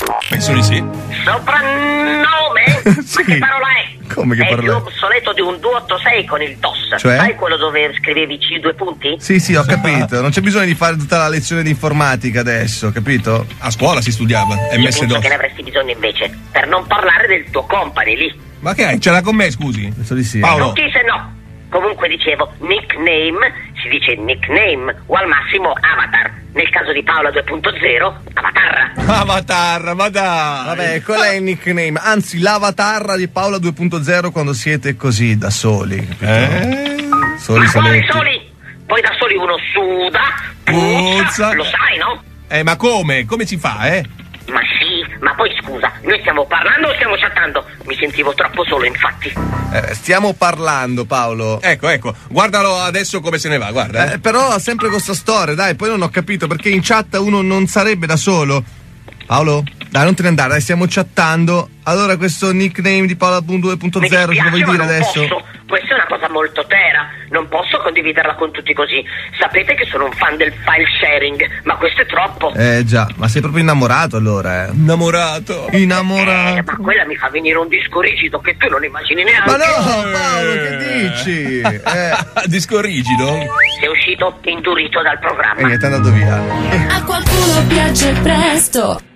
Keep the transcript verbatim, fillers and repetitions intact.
Penso di sì. Soprannome? Sì. Ma che parola è? Come che è parola più è? obsoleto di un duecentoottantasei con il DOS. Cioè? Sai quello dove scrivevi C due punti? Sì, sì, ho capito. Non c'è bisogno di fare tutta la lezione di informatica adesso, capito? A scuola si studiava Io M S penso DOS. che ne avresti bisogno invece, per non parlare del tuo company lì. Ma che è? Ce l'ha con me, scusi? Penso di sì. Paolo. Non ti se no. Comunque dicevo, nickname si dice nickname o al massimo avatar. Nel caso di Paola due punto zero, avatar. Avatar, ma dai. Vabbè, qual è il nickname? Anzi, l'avatar di Paola due punto zero quando siete così, da soli, capito? Eh? Soli, Ma quali soletti. soli? Poi da soli uno suda, Puzza. puzza, lo sai, no? Eh, ma come? Come si fa, eh? Ma sì, ma poi scusa, noi stiamo parlando o stiamo chattando? Mi sentivo troppo solo, infatti. Eh, stiamo parlando, Paolo. Ecco, ecco, guardalo adesso come se ne va, guarda. Eh. Eh, però sempre questa storia, dai, poi non ho capito perché in chat uno non sarebbe da solo. Paolo? Dai, non te ne andare, dai, stiamo chattando. Allora questo nickname di Paola due punto zero, Mi ce lo vuoi dispiace, dire ma non adesso? posso. Questa è una cosa molto tera. Non posso condividerla con tutti così. Sapete che sono un fan del file sharing, ma questo è troppo. Eh già, ma sei proprio innamorato allora, eh? Innamorato. Innamorato. Eh, ma quella mi fa venire un disco rigido che tu non immagini neanche. Ma no, Paolo, che dici? Eh, Disco rigido? Sei uscito indurito dal programma. e niente, è andato via. A qualcuno piace presto.